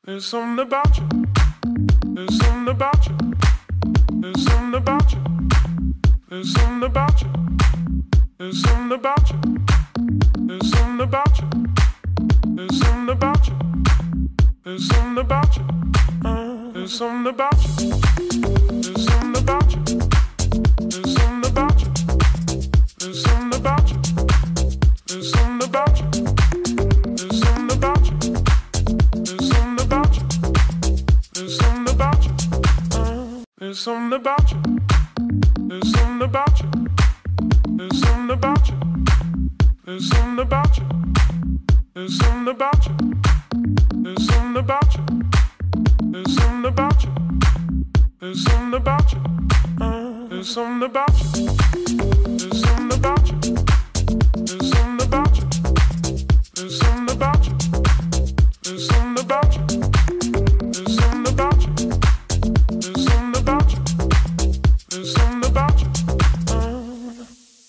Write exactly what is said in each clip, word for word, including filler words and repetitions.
There's something about you. There's something about you. There's something about you. There's something about you. There's something about you. There's something about you. There's something about you. There's something about you. Uh, there's something about you. There's something about you. There's something about you. There's something about you. There's something about you. There's something about you. There's something about you. There's something about you. Uh, there's something about you. There's something about you. There's something about you. There's something about you. There's something about you. There's something about you. There's something about you. There's something about you. Uh, there's something about you. There's something about you. There's something about you. There's something about you. There's something about you. There's something about you. There's something about you. There's something about you. Uh.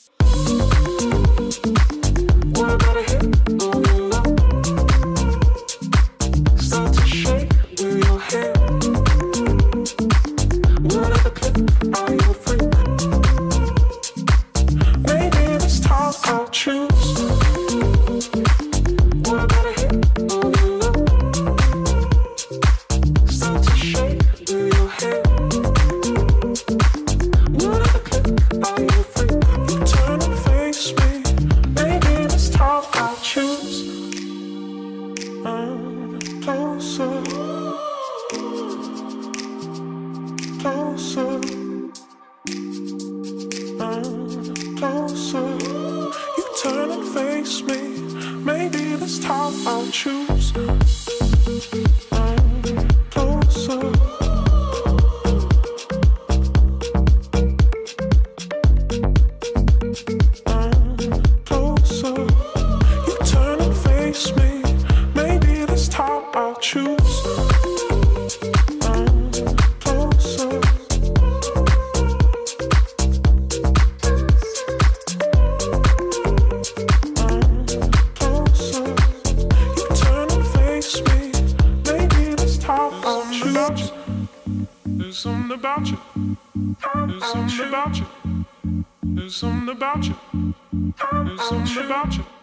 What about a hit on your love? Start to shake with your hair. Whatever clip are you afraid? Maybe this time I'll choose. What about a hit on your love? Start to shake with your hair. Whatever clip are you afraid? You turn and face me. Maybe this time I'll choose. I'm closer, closer. I'm closer. You turn and face me. Maybe this time I'll choose. I'm closer. I'm closer. You turn and face me. Maybe this time I'll choose. I'm closer. Closer, you turn and face me. Maybe this time I'll choose. There's something about you. There's something about you. There's something about you. There's something about you.